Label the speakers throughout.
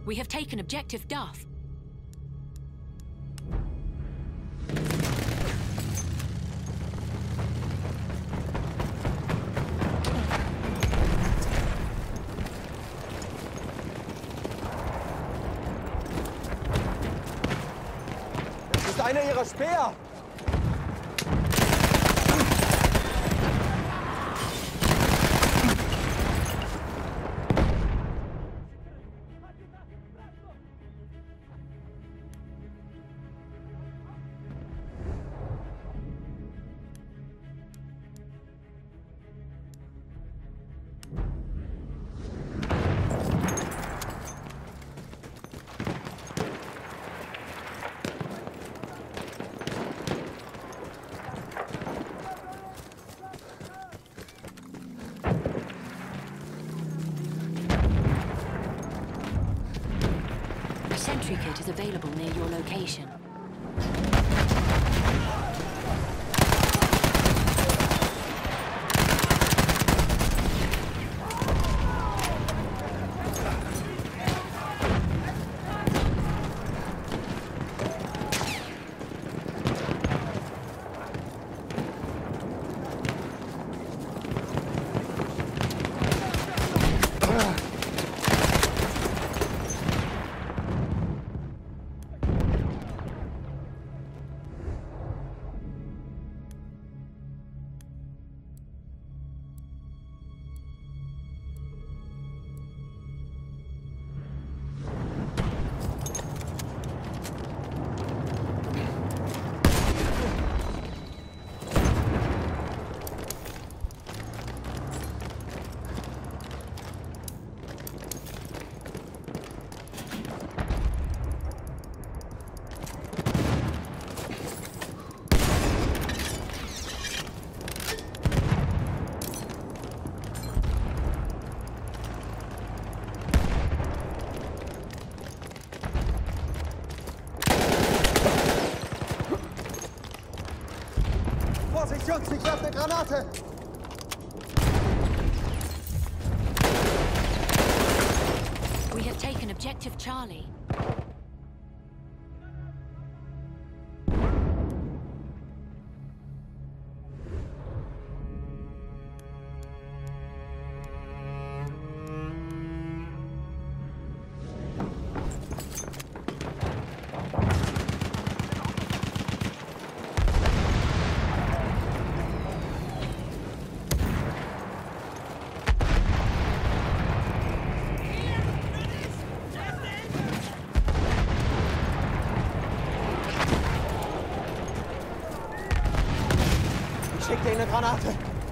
Speaker 1: We have taken objective Duff.
Speaker 2: Das ist einer ihrer Speer!
Speaker 1: Sentry kit is available near your location. Vorsicht, Jungs, ich werfe eine Granate! We have taken objective Charlie.
Speaker 2: Schick dir eine Granate!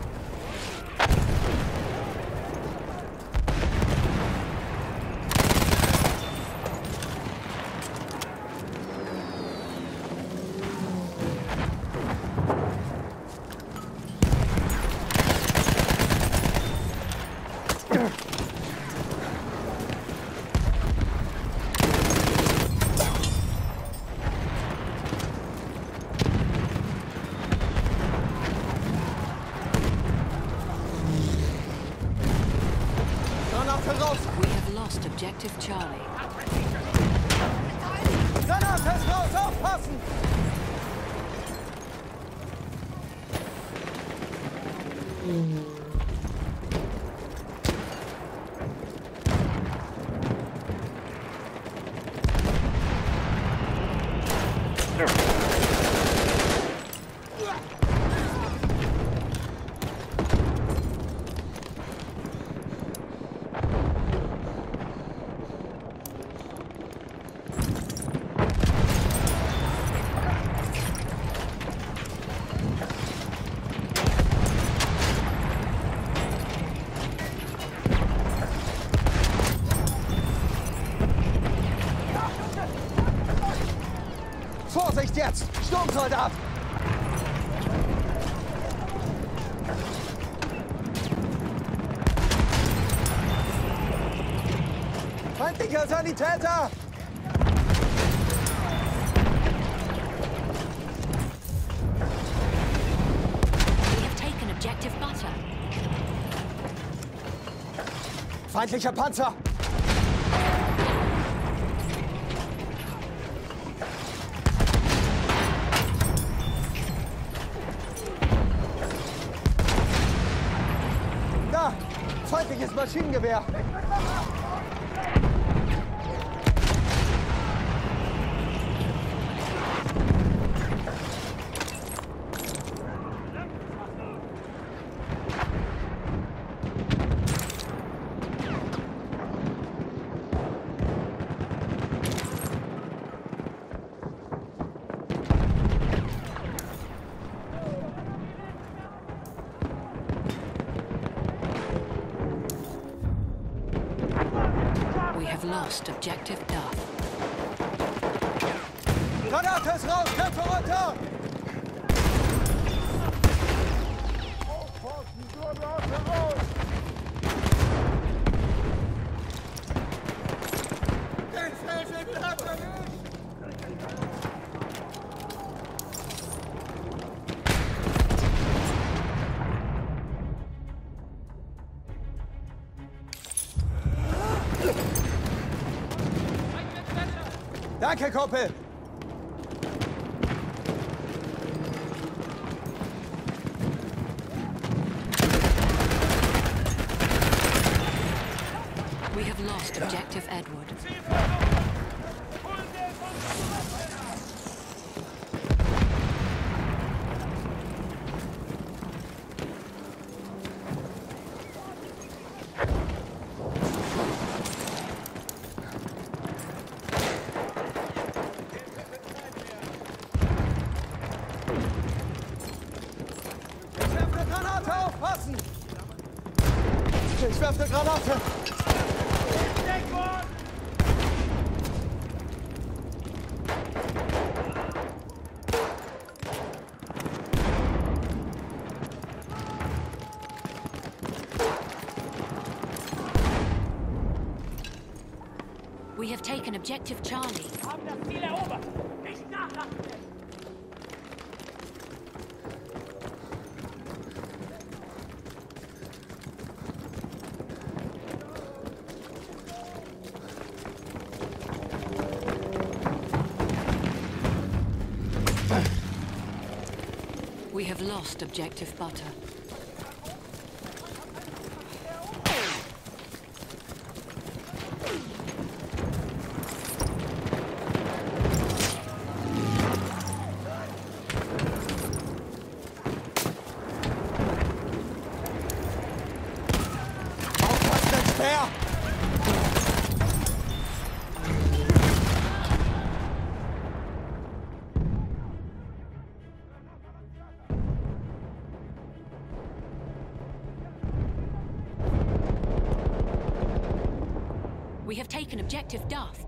Speaker 2: Raus!
Speaker 1: We have lost objective Charlie.
Speaker 2: Granate ist raus! Aufpassen! Vorsicht jetzt! Sturmsoldat! Feindlicher Sanitäter!
Speaker 1: We have taken objective Butter.
Speaker 2: Feindlicher Panzer! Feindliches Maschinengewehr.
Speaker 1: We have lost objective Duff.
Speaker 2: Granate ist raus, Köpfe runter! Danke, Kumpel!
Speaker 1: We have lost objective Edward.
Speaker 2: Aufpassen! Ich werfe eine Granate!
Speaker 1: We have taken objective Charlie.
Speaker 3: Haben das Ziel erobert! Nicht nachlassen!
Speaker 1: We have lost objective Butter.
Speaker 2: Aufpassen, ein Speer!
Speaker 1: We have taken objective Duff.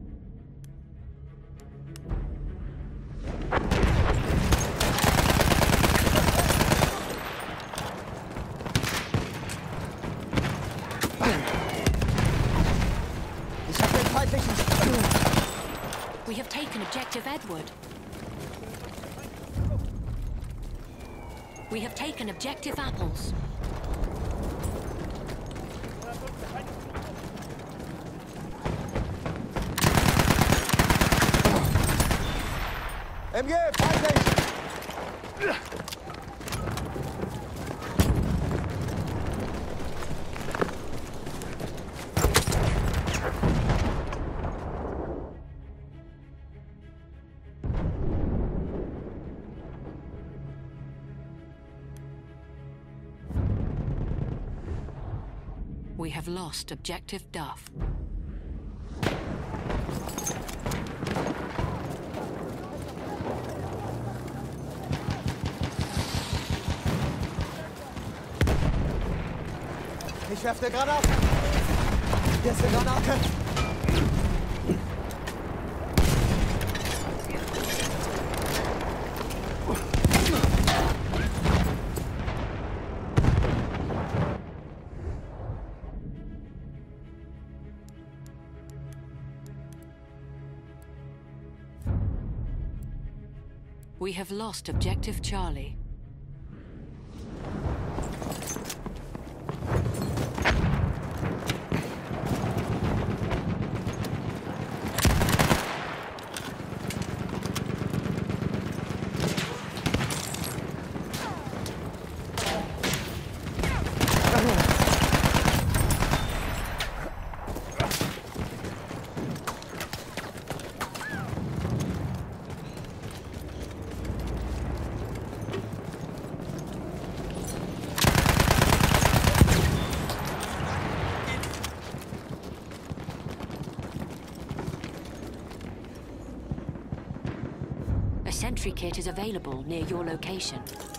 Speaker 2: Ich hab den feindlichen...
Speaker 1: We have taken objective Edward. We have taken objective Apples.
Speaker 2: MG, feindlich!
Speaker 1: We have lost objective Duff.
Speaker 2: Ich werfe eine Granate! Hier ist eine Granate!
Speaker 1: We have lost objective Charlie. sentry kit is available near your location.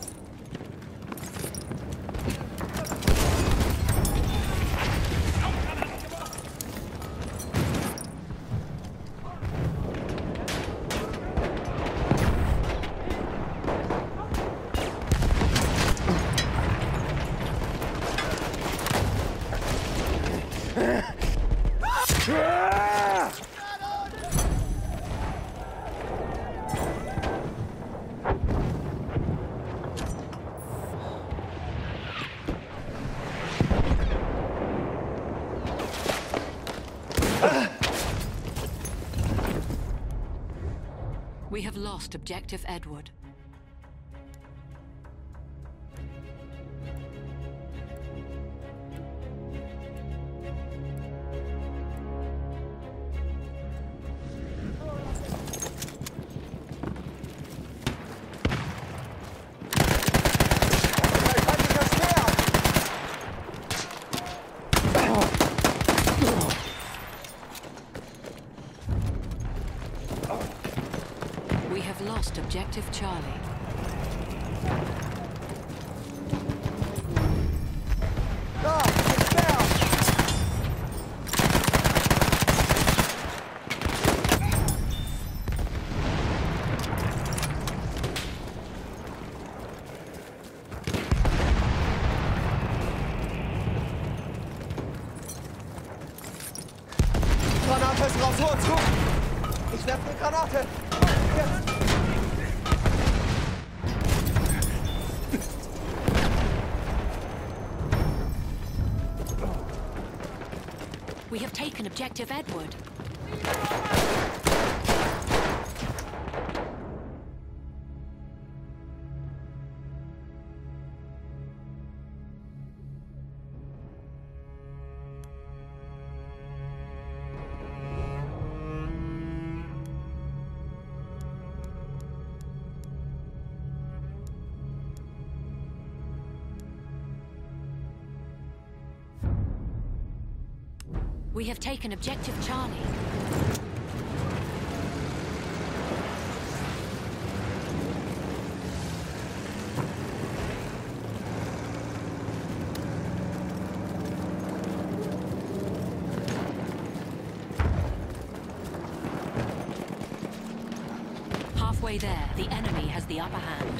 Speaker 1: We have lost Objective Edward. We have lost Objective Charlie.
Speaker 2: Da! Ist der! Granate ist raus, zu! Ich werfe eine Granate! Jetzt!
Speaker 1: We have taken Objective Edward. We have taken Objective Charlie. Halfway there, the enemy has the upper hand.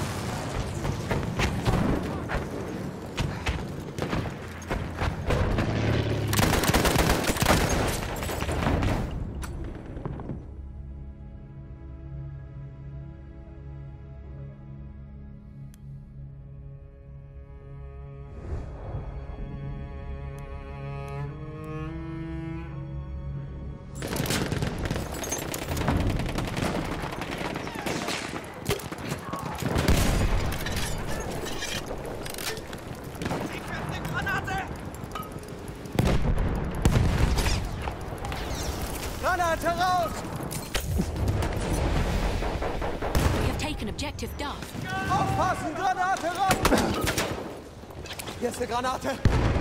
Speaker 2: Granate raus!
Speaker 1: We have taken Objective Duff.
Speaker 2: Aufpassen, Granate raus! Hier ist eine Granate!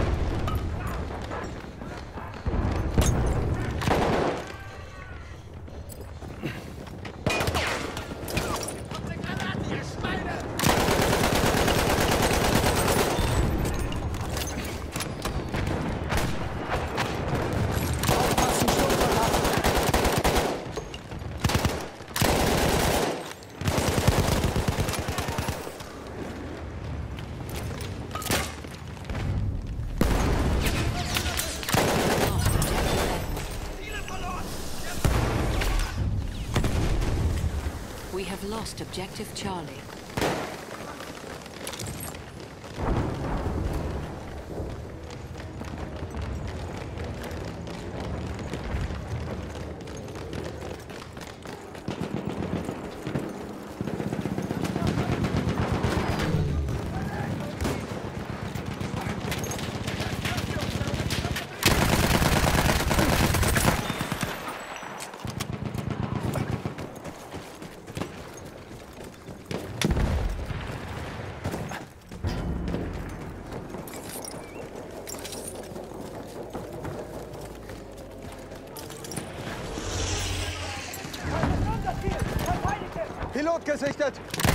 Speaker 1: We have lost Objective Charlie.
Speaker 2: gesichtet!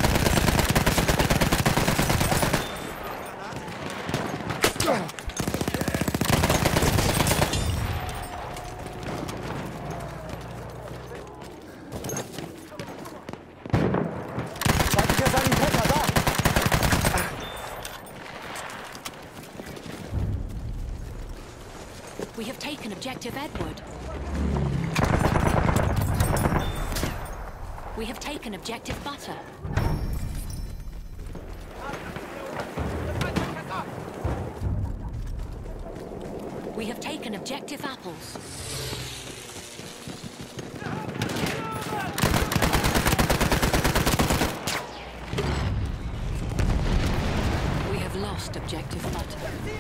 Speaker 2: Feindlicher Sanitäter, da!
Speaker 1: We have taken objective Edward. We have taken objective Butter. We have taken objective Apples. We have lost objective Butter.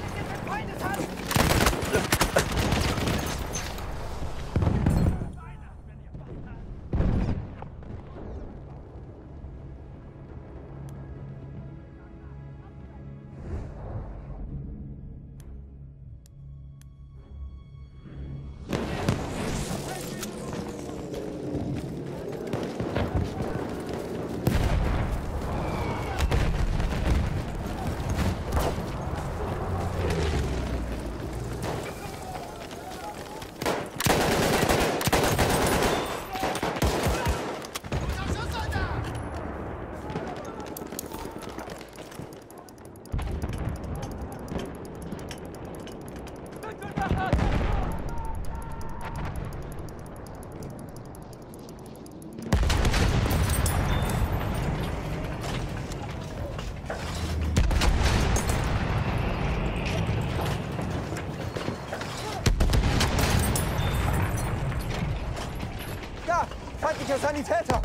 Speaker 2: Da! Feindlicher Sanitäter!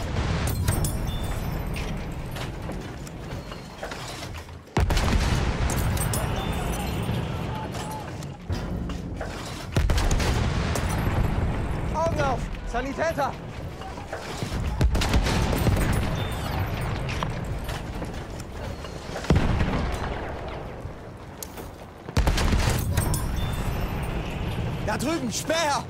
Speaker 2: Augen auf! Sanitäter! Da drüben! Späher!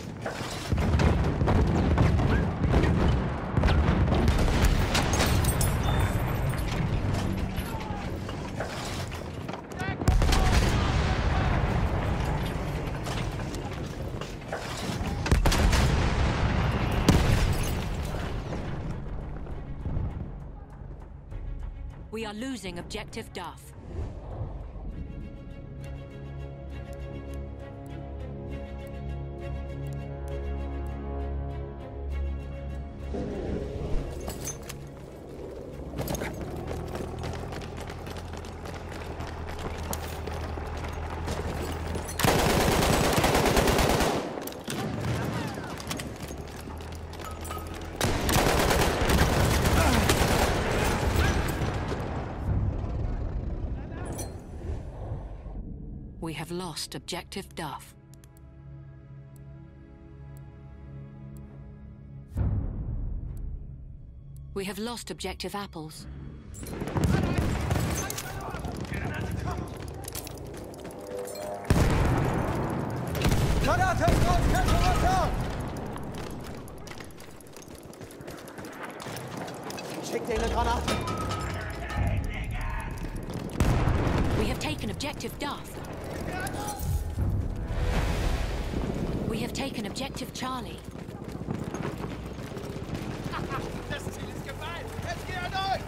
Speaker 1: We are losing objective Duff. We have lost objective Duff. We have lost objective Apples.
Speaker 2: Granate! Kämpfe runter! Schick dir eine Granate!
Speaker 1: We have taken objective Duff. We have taken objective Charlie.
Speaker 2: Das Ziel ist gefallen! Jetzt geh an euch!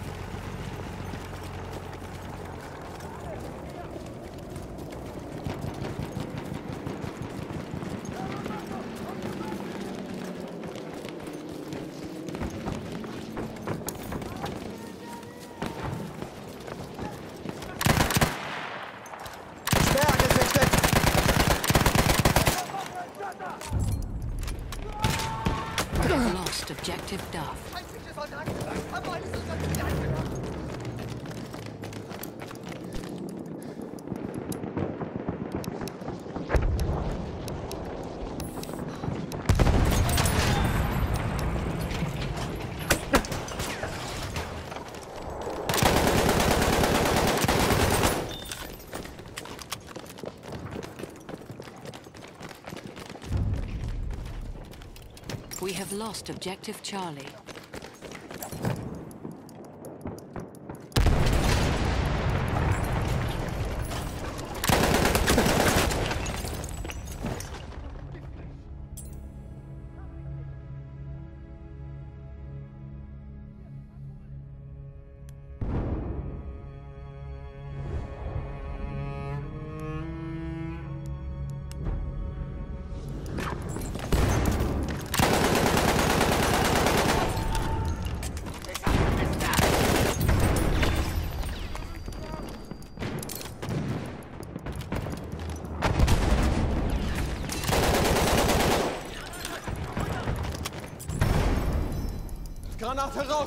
Speaker 1: We have lost objective Duff. We have lost objective Charlie.
Speaker 2: Granate raus!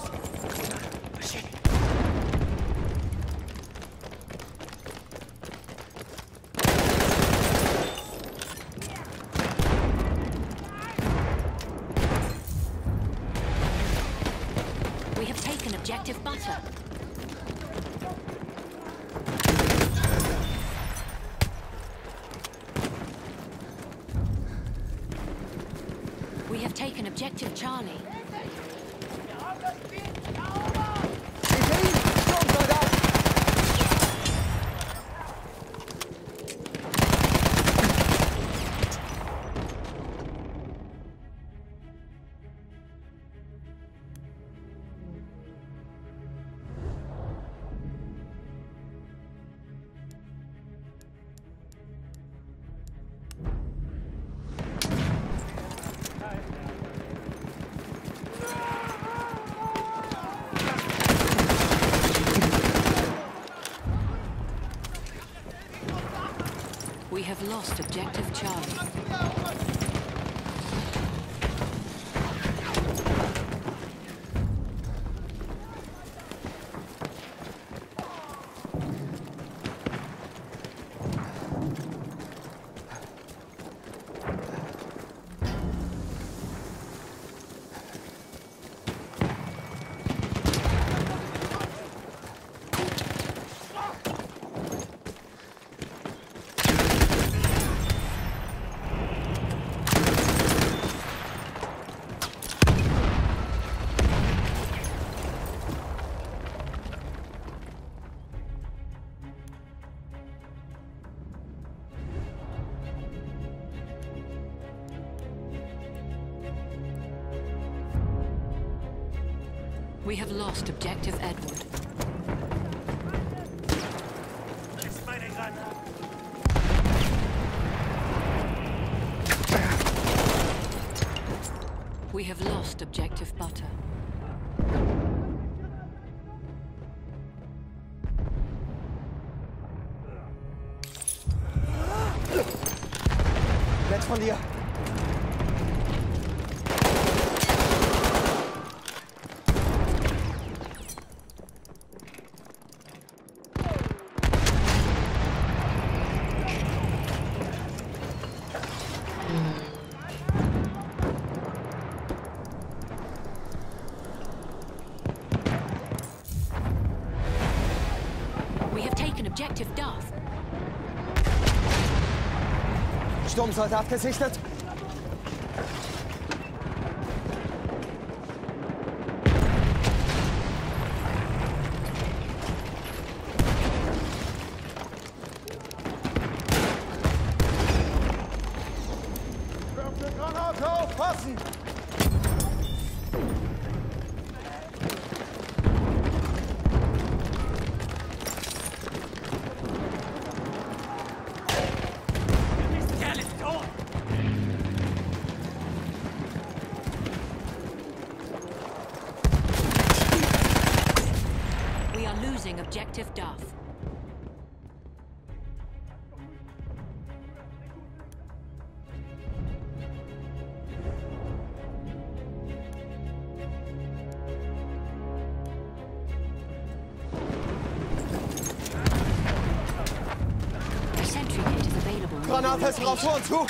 Speaker 1: We have taken objective butter. We have taken objective Charlie. We have lost objective Charlie. We have lost objective Edward. We have lost objective Butter.
Speaker 2: Nett von dir.
Speaker 1: We have taken objective Duff.
Speaker 2: Sturmsoldat gesichtet. Werfe Granate aufpassen!
Speaker 1: Losing objective Duff. A sentry kit is available.
Speaker 2: Granate ist drauf, vor und zu!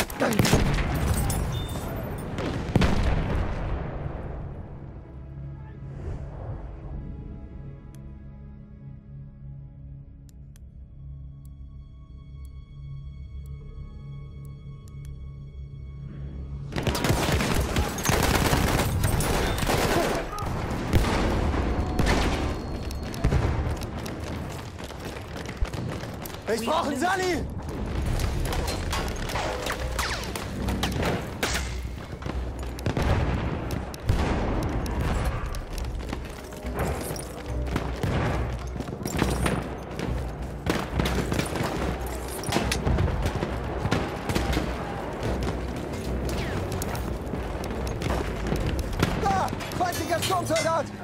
Speaker 2: Ich brauche einen Sally! Kampfsoldat!